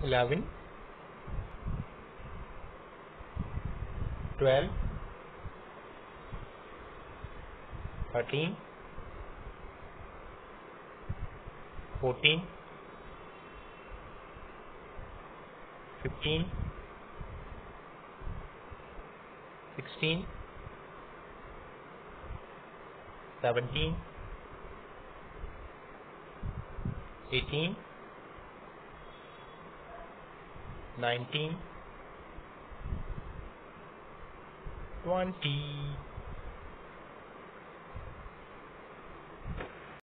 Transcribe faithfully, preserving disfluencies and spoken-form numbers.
eleven, twelve, thirteen, fourteen, fifteen, sixteen, seventeen, eighteen, nineteen, twenty.